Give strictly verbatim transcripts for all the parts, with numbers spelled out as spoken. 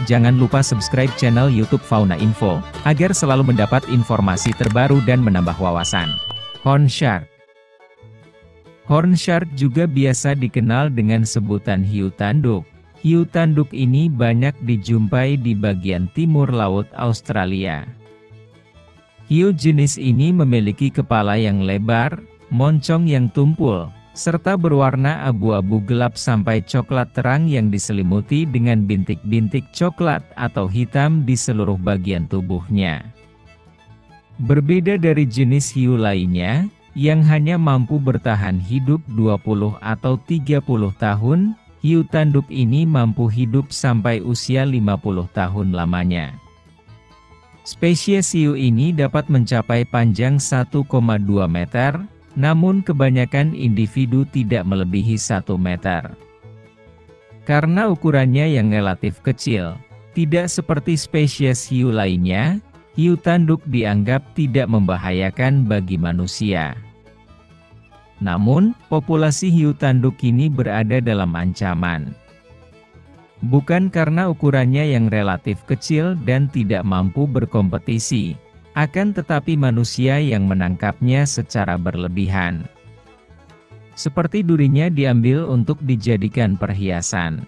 jangan lupa subscribe channel YouTube Fauna Info, agar selalu mendapat informasi terbaru dan menambah wawasan. Horn Shark. Horn Shark juga biasa dikenal dengan sebutan hiu tanduk. Hiu tanduk ini banyak dijumpai di bagian timur laut Australia. Hiu jenis ini memiliki kepala yang lebar, moncong yang tumpul, serta berwarna abu-abu gelap sampai coklat terang yang diselimuti dengan bintik-bintik coklat atau hitam di seluruh bagian tubuhnya. Berbeda dari jenis hiu lainnya, yang hanya mampu bertahan hidup dua puluh atau tiga puluh tahun, hiu tanduk ini mampu hidup sampai usia lima puluh tahun lamanya. Spesies hiu ini dapat mencapai panjang satu koma dua meter, namun kebanyakan individu tidak melebihi satu meter. Karena ukurannya yang relatif kecil, tidak seperti spesies hiu lainnya, hiu tanduk dianggap tidak membahayakan bagi manusia. Namun, populasi hiu tanduk kini berada dalam ancaman. Bukan karena ukurannya yang relatif kecil dan tidak mampu berkompetisi, akan tetapi manusia yang menangkapnya secara berlebihan. Seperti durinya diambil untuk dijadikan perhiasan.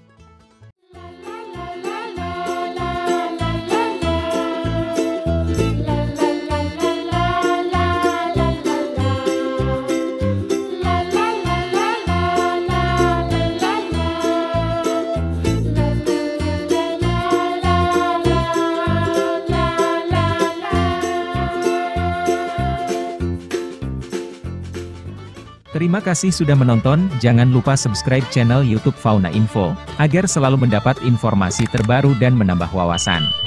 Terima kasih sudah menonton, jangan lupa subscribe channel YouTube Fauna Info, agar selalu mendapat informasi terbaru dan menambah wawasan.